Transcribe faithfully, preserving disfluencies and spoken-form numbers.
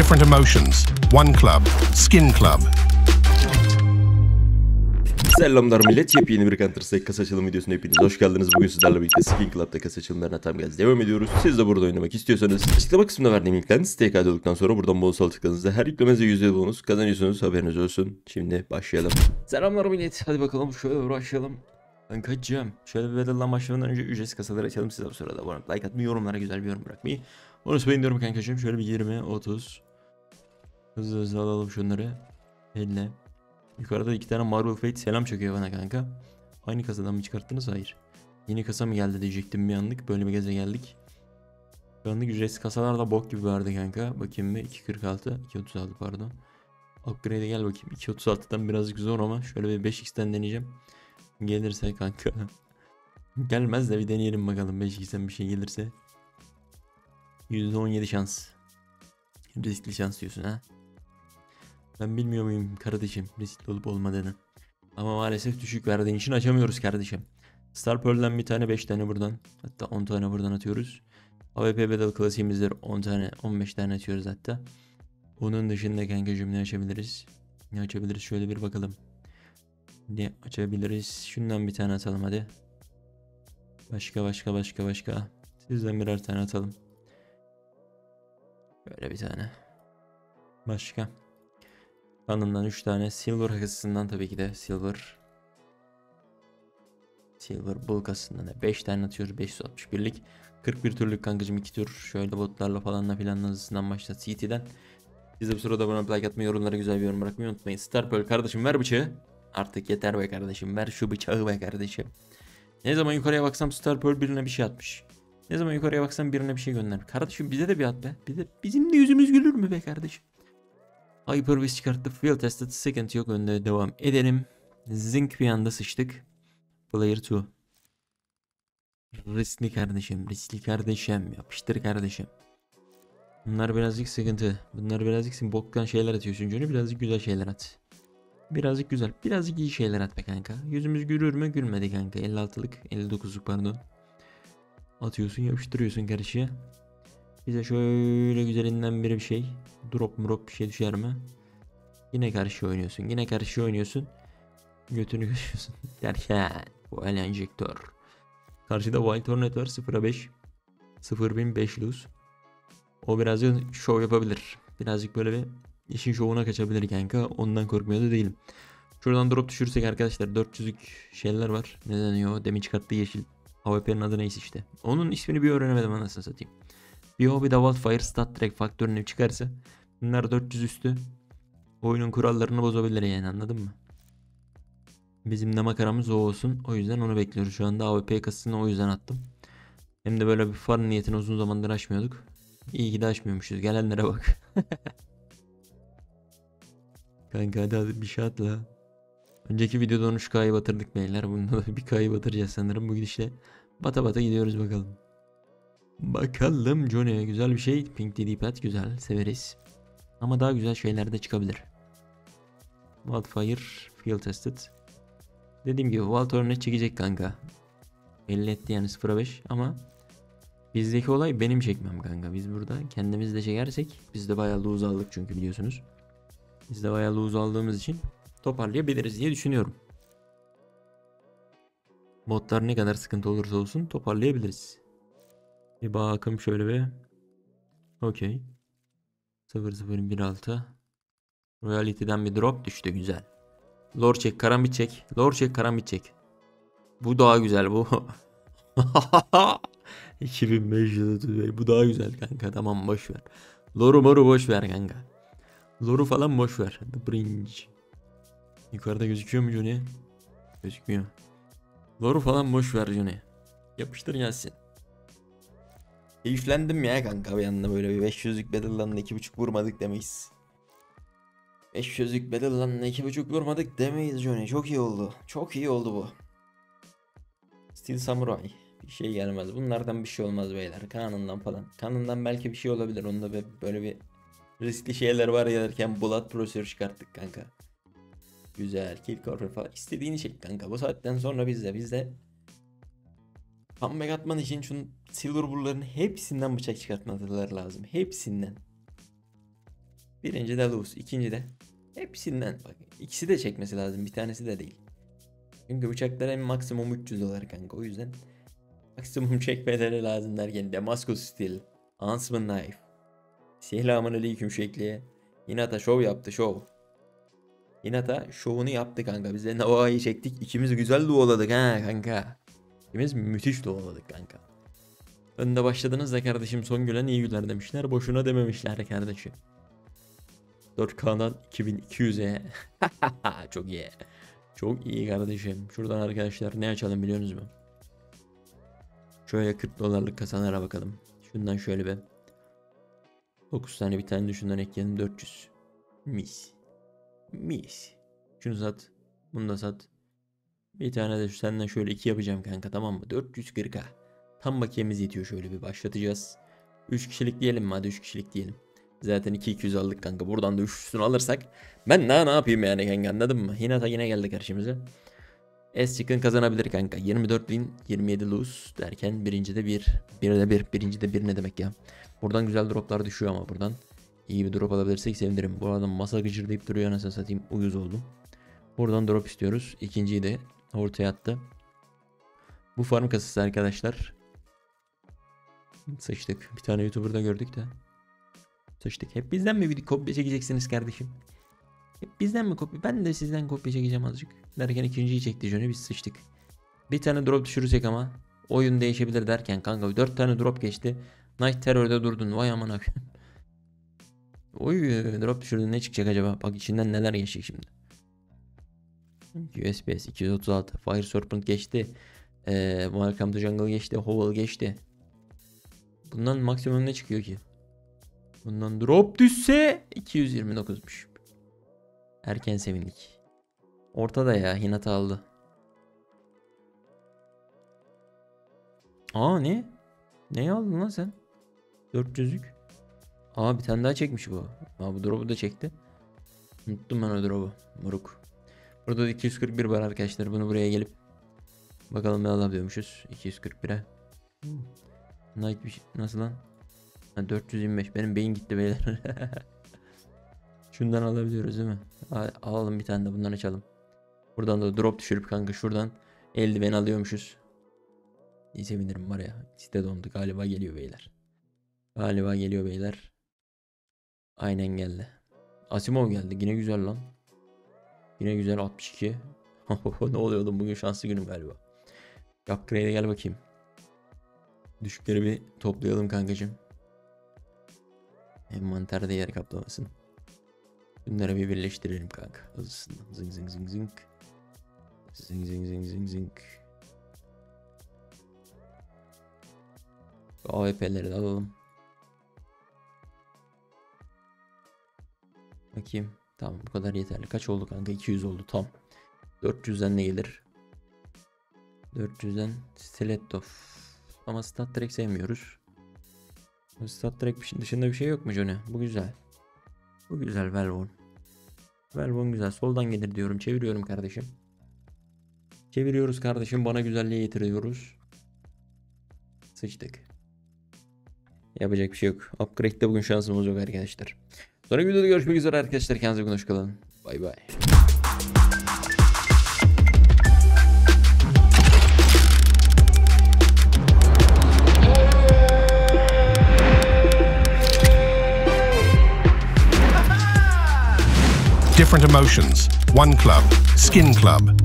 different emotions. One club, Skin Club. Selamlar millet, yepyeni bir Counter Strike kasa açılım videosuna hepiniz hoş geldiniz. Bugün sizlerle birlikte Skin Club'da kasa açılımlarına tam gaz devam ediyoruz. Siz de burada oynamak istiyorsanız açıklama kısmında verdiğim linkten siteye kaydolduktan sonra buradan bonus tıkladığınızda her yüklemenize yüzde yüz bonus kazanıyorsunuz, haberiniz olsun. Şimdi başlayalım. Selamlar millet, hadi bakalım şöyle uğraşalım. Ben kaçacağım. Şöyle bir battle'dan başlamadan önce ücretsiz kasaları açalım. Siz de bu sırada abone like atmayı, yorumlara güzel bir yorum bırakmayı unutmayın diyorum kankacığım. Şöyle bir yirmi, otuz hızlı hızlı alalım şunları. elli. Yukarıda iki tane Marvel Fate selam çekiyor bana kanka. Aynı kasadan mı çıkarttınız? Hayır. Yeni kasa mı geldi diyecektim bir anlık. Böyle bir geze geldik. Şu anlık ücretsiz kasalar da bok gibi vardı kanka. Bakayım bir iki kırk altı, iki otuz altı pardon. Upgrade'e gel bakayım. iki otuz altıdan birazcık zor ama şöyle bir beş x'ten deneyeceğim. Gelirse kanka. Gelmez de bir deneyelim bakalım beş x'ten bir şey gelirse. yüzde on yedi şans. Riskli şans diyorsun ha. Ben bilmiyor muyum kardeşim riskli olup olmadığını. Ama maalesef düşük verdiğin için açamıyoruz kardeşim. Star Pearl'den bir tane, beş tane buradan. Hatta on tane buradan atıyoruz. A W P Battle klasiğimizdir, on tane, on beş tane atıyoruz hatta. Onun dışında kankacığım ne açabiliriz? Ne açabiliriz şöyle bir bakalım. Ne açabiliriz? Şundan bir tane atalım hadi. Başka başka başka başka. Sizden birer tane atalım. Böyle bir tane. Başka. Kanından üç tane. Silver kasasından tabii ki de Silver. Silver Bull kasasından da beş tane atıyoruz. beş yüz altmış birlik. kırk bir türlük kankacım, iki tur. Şöyle botlarla falanla filanla hızlısından başla C T'den. Siz de bu sırada abone like atmayı, yorumlara güzel bir yorum bırakmayı unutmayın. Star Pearl kardeşim ver bıçağı. Artık yeter be kardeşim. Ver şu bıçağı be kardeşim. Ne zaman yukarıya baksam Star Pearl birine bir şey atmış. Ne zaman yukarıya baksam birine bir şey gönder. Kardeşim bize de bir at be. Bize, bizim de yüzümüz gülür mü be kardeşim? Hyper-Vis çıkarttı. Field tested. Sıkıntı yok. Önde devam edelim. Zinc bir anda sıçtık. Player iki. Riskli kardeşim. Riskli kardeşim. Yapıştır kardeşim. Bunlar birazcık sıkıntı. Bunlar birazcık boktan şeyler atıyorsun. Çünkü birazcık güzel şeyler at. Birazcık güzel. Birazcık iyi şeyler at be kanka. Yüzümüz gülür mü? Gülmedi kanka. elli altılık. elli dokuzluk pardon. Atıyorsun, yapıştırıyorsun karşıya. Bize şöyle güzelinden biri bir şey. Drop drop bir şey düşer mi? Yine karşı oynuyorsun. Yine karşı oynuyorsun. Götünü kaşıyorsun. Derken bu el enjektör. Karşıda Wild Hornet var. sıfıra beş. sıfır bin beş lose. O birazcık şov yapabilir. Birazcık böyle bir işin şovuna kaçabilir kanka. Ondan korkmuyor da değilim. Şuradan drop düşürsek arkadaşlar. dört yüzlük şeyler var. Ne deniyor? Demin çıkarttığı yeşil. A W P'nin adı neyse işte. Onun ismini bir öğrenemedim anasını satayım. Bir o bir de Wildfire Stat Track faktörünü çıkarsa. Bunlar dört yüz üstü. Oyunun kurallarını bozabilir yani, anladın mı? Bizim de makaramız o olsun. O yüzden onu bekliyoruz. Şu anda A W P kasasını o yüzden attım. Hem de böyle bir farm niyetini uzun zamandır açmıyorduk. İyi ki de açmıyormuşuz. Gelenlere bak. Kanka hadi, hadi bir şey at la. Önceki videoda on üç K'yı batırdık beyler. Bunda da bir K'yı batıracağız sanırım. Bu gidişle bata bata gidiyoruz bakalım. Bakalım Johnny, güzel bir şey. Pink D D pad güzel, severiz. Ama daha güzel şeyler de çıkabilir. Wildfire Field Tested. Dediğim gibi Wild Hornet çekecek kanka. Belli etti yani sıfıra beş ama bizdeki olay benim çekmem kanka. Biz burada kendimiz de çekersek biz de bayağı lose aldık çünkü biliyorsunuz. Biz de bayağı lose aldığımız için toparlayabiliriz diye düşünüyorum. Botlar ne kadar sıkıntı olursa olsun toparlayabiliriz. Bir bakım şöyle bir. Okey. sıfır sıfır bir altı. Royality'den bir drop düştü, güzel. Lore çek, karambit çek. Lore çek, karambit çek. Bu daha güzel bu. iki bin beş yüz otuz beş. Bu daha güzel kanka, tamam boş ver. Lore'u moru boş ver kanka. Lore'u falan boş ver. The Bridge. Yukarıda gözüküyor mu Johnny? Gözükmüyor. Lore'u falan boş ver Johnny. Yapıştır gelsin. Keyiflendim ya kanka, bir yanda böyle bir beş yüzlük battle'dan iki buçuk vurmadık demeyiz. beş yüzlük battle'dan iki buçuk vurmadık demeyiz Johnny. Çok iyi oldu. Çok iyi oldu bu. Steel Samurai. Bir şey gelmez. Bunlardan bir şey olmaz beyler. Kanından falan. Kanından belki bir şey olabilir. Onda böyle bir riskli şeyler var ya derken Blood Procedure çıkarttık kanka. Güzel. Kill Corver falan. İstediğini çek kanka. Bu saatten sonra bizde. Bizde comeback atman için şunun Silver Bull'ların hepsinden bıçak çıkartmaları lazım. Hepsinden. Birinci de loose. İkinci de. Hepsinden bak. İkisi de çekmesi lazım. Bir tanesi de değil. Çünkü bıçaklar en maksimum üç yüz dolar kanka. O yüzden maksimum çekmeleri lazım derken. Damascus Steel. Huntsman Knife. Selamun aleyküm şekli. Hinata şov yaptı şov. Hinata şovunu yaptı kanka. Biz de Nova'yı çektik. İkimiz güzel duoladık ha kanka. İkimiz müthiş duoladık kanka. Önde başladınız da kardeşim son gülen iyi güler demişler. Boşuna dememişler kardeşim. dört K'dan iki bin iki yüze. Çok iyi. Çok iyi kardeşim. Şuradan arkadaşlar ne açalım biliyor musunuz? Şöyle kırk dolarlık kasalara bakalım. Şundan şöyle bir dokuz tane bir tane de şundan ekleyelim. dört yüz. Mis. Mis. Şunu sat. Bunu da sat. Bir tane de senden şöyle iki yapacağım kanka, tamam mı? dört yüz kırka. Tam bakiyemiz yetiyor, şöyle bir başlatacağız. üç kişilik diyelim mi? Hadi üç kişilik diyelim. Zaten iki iki yüz aldık kanka. Buradan da üçüncüsünü alırsak ben daha ne yapayım yani kanka, anladın mı? Hinata yine geldi karşımıza. S-Chicken kazanabilir kanka. yirmi dört win, yirmi yedi lose derken birinci de bir. Bir de bir. Birinci de bir ne demek ya? Buradan güzel droplar düşüyor ama buradan. İyi bir drop alabilirsek sevinirim. Bu arada masa gıcırdayıp duruyor, anasını satayım. Uyuz oldum. Buradan drop istiyoruz. İkinciyi de ortaya attı. Bu farm kasası arkadaşlar. Sıçtık. Bir tane YouTuber'da gördük de. Sıçtık. Hep bizden mi bir kopya çekeceksiniz kardeşim? Hep bizden mi kopya? Ben de sizden kopya çekeceğim azıcık. Derken ikinciyi çekti Johnny, biz sıçtık. Bir tane drop düşürürsek ama oyun değişebilir derken kanka dört tane drop geçti. Night Terror'da durdun. Vay aman abi. Oy, drop düşürdün, ne çıkacak acaba? Bak içinden neler geçecek şimdi. U S B S iki yüz otuz altı. Fire Serpent geçti. Ee, Welcome to Jungle geçti. Hovel geçti. Bundan maksimum ne çıkıyor ki? Bundan drop düşse iki yüz yirmi dokuzmuş. Erken sevindik. Ortada ya, Hinata aldı. Aa ne? Neyi aldın lan sen? dört yüzlük. Aa bir tane daha çekmiş bu. Aa bu drop'u da çekti. Unuttum ben o drop'u. Moruk. Burada da iki yüz kırk bir var arkadaşlar. Bunu buraya gelip bakalım ne alabiliyormuşuz. iki yüz kırk bire. Hmm. Night bir şey. Nasıl lan? Ha, dört yüz yirmi beş. Benim beyin gitti beyler. Şundan alabiliyoruz değil mi? Al, alalım bir tane de bundan açalım. Buradan da drop düşürüp kanka şuradan eldiven alıyormuşuz. İyi sevinirim var ya. Site dondu. Galiba geliyor beyler. Galiba geliyor beyler. Aynen geldi. Asimov geldi. Yine güzel lan. Yine güzel altmış iki. Ne oluyordu bugün, şanslı günüm galiba. Upgrade'e gel bakayım. Düşükleri bir toplayalım kankacığım. Envanterde yer kaplamasın. Bunları bir birleştirelim kanka. Hızlısından. Zing zing zing zing. Zing zing zing zing zing. A W P'leri de alalım. Bakayım. Tamam, bu kadar yeterli. Kaç oldu kanka? iki yüz oldu tam. dört yüzden ne gelir? dört yüzden Stiletto. Ama Stat Trek sevmiyoruz. Stat Trek dışında bir şey yok mu Johnny? Bu güzel. Bu güzel Velvon. Velvon güzel. Soldan gelir diyorum. Çeviriyorum kardeşim. Çeviriyoruz kardeşim. Bana güzelliği getiriyoruz. Sıçtık. Yapacak bir şey yok. Upgrade'de bugün şansımız yok arkadaşlar. Sonraki videoda görüşmek üzere arkadaşlar. Kendinize hoş kalın. Bay bay. Different emotions. One club. Skin Club.